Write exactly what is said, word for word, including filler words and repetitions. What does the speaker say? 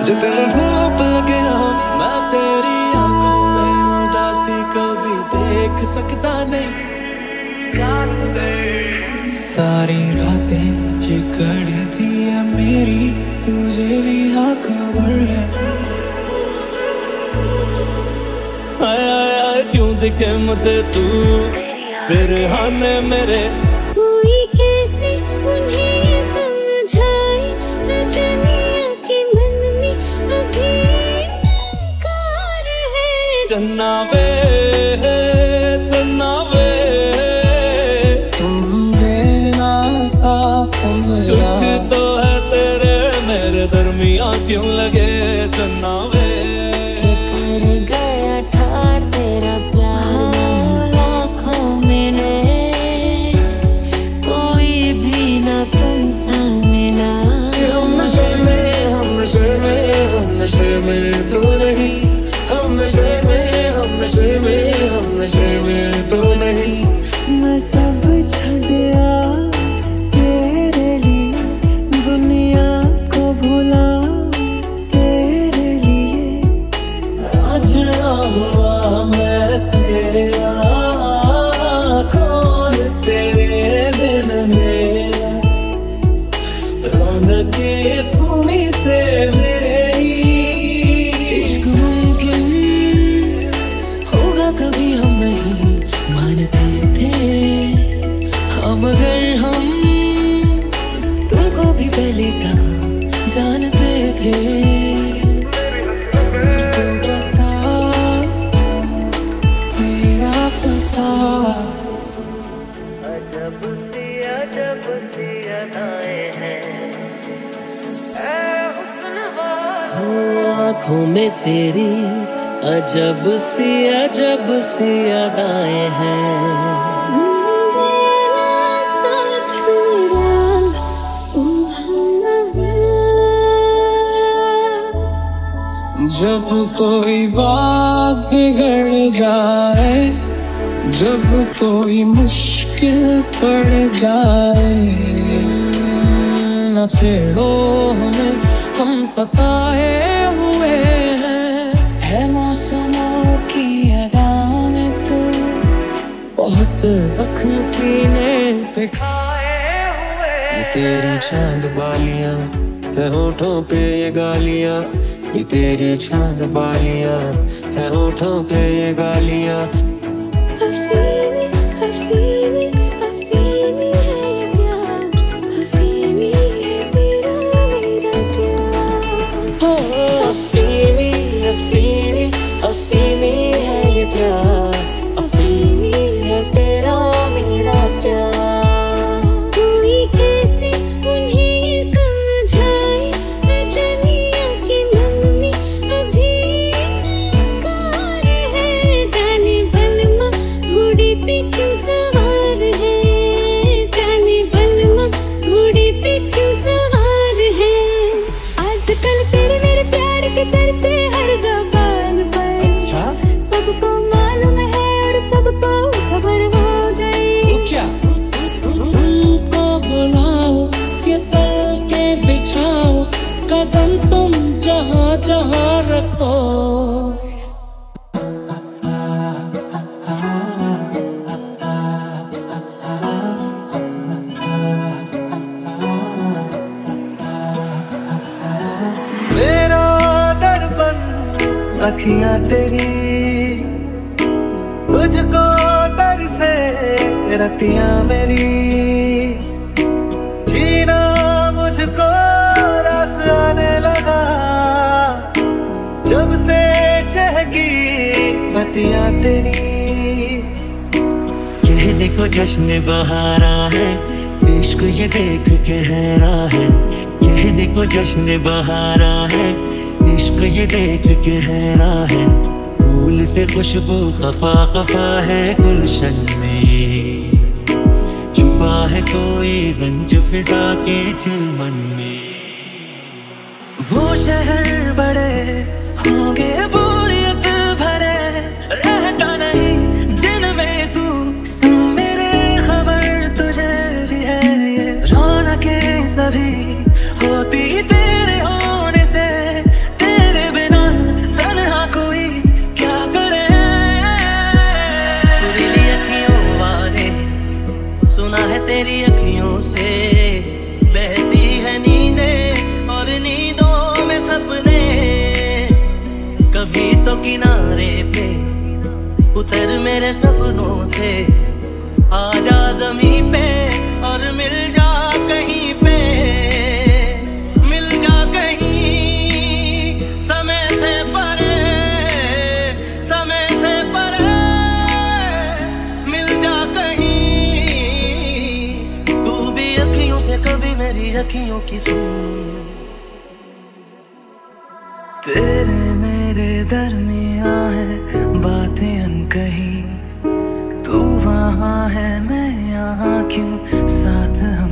तेन धूप लगे मैं तेरी आंखों में उदासी कभी देख सकता नहीं। सारी रातें ये कड़ती है मेरी, तुझे भी हाँ खबर है। हाय हाय हाय क्यों दिखे मुझे तू फिर हाने मेरे। कोई कैसे उन्हें ये समझाए, सजनिया के मन में अभी इनकार है। चन्ना वे चन्ना वे तुम बिना साथ मेरा कुछ तो है तेरे मेरे दरमियां क्यों लगे। चन्ना वे नशे में तो नहीं, हम नशे में हम नशे में हम नशे में तो नहीं। मैं सब छड़ दिया तेरे लिए, दुनिया को भुला तेरे लिए। आज ना हुआ मैं तेरा कौन तेरे बिन मेरा, रौनके भूमि से कभी हम नहीं मानते थे, मगर हम तुमको भी पहले कहाँ जानते थे। तो बता तेरा पुसा अजब सी अजब सी अदाएं हैं आँखों में तेरी, अजब सी अजब सी अदाएं हैं। जब कोई बात बिगड़ जाए, जब कोई मुश्किल पड़ जाए, न छेड़ो हमें हम सताए हुए हैं। है मौसमों की अदा में तू बहुत जख्म सीने पे खाए हुए। ये तेरी चांद बालियां है होठों पे ये गालियां, ये तेरी चांद बालियां है होठों पे ये गालियां। अफीमी अफीमी अफीमी है ये प्यार, अफीमी है तेरा मेरा प्यार। अफीमी अफीमी अफीमी है ये प्यार, अफीमी है तेरा मेरा प्यार। कोई कैसे उन्हें ये समझाए, सजनिया के मन में अभी इनकार है। जाने बलमा घोड़े पे क्यों सवार है, जाने बलमा घोड़े पे क्यों सवार है। आजकल तेरे मेरे प्यार के चर्चे हर ज़बान पर, अच्छा सबको मालूम है और सबको खबर हो गई। क्या तुमको बुलाओ ये तल के बिछाओ, कदम तुम जहाँ जहाँ रखो। मेरा दर्पण अखियां तेरी, तुझको तरसे रतियां मेरी। जीना मुझको रस आने लगा, जब से चहकी बतियां तेरी। कहने को जश्न बहारा है, इश्क ये देख के हैरान है। कहने को जश्न बहारा है, इश्क ये देख के हैरान है। फूल से खुशबू खफा खफा है गुलशन में, छुपा है कोई रंज फिजा के चिलमन में। वो शहर बड़े होंगे बोरियत भरे, रहता नहीं जिनमें तू मेरे खबर तुझे भी है। ये रौनकें सभी होती तेरे होने से, सुना है तेरी अखियों से बहती है नींदें और नींदों में सपने। कभी तो किनारे पे उतर मेरे सपनों से, आजा ज़मीं पे और मिल जा कहीं पे, मिल जा कहीं समय से परे, समय से परे, मिल जा कहीं। तू भी अखियों से कभी मेरी अखियों की सुन। तेरे मेरे दरमियां है बातें अनकही, तू वहाँ है मैं यहाँ क्यों साथ हम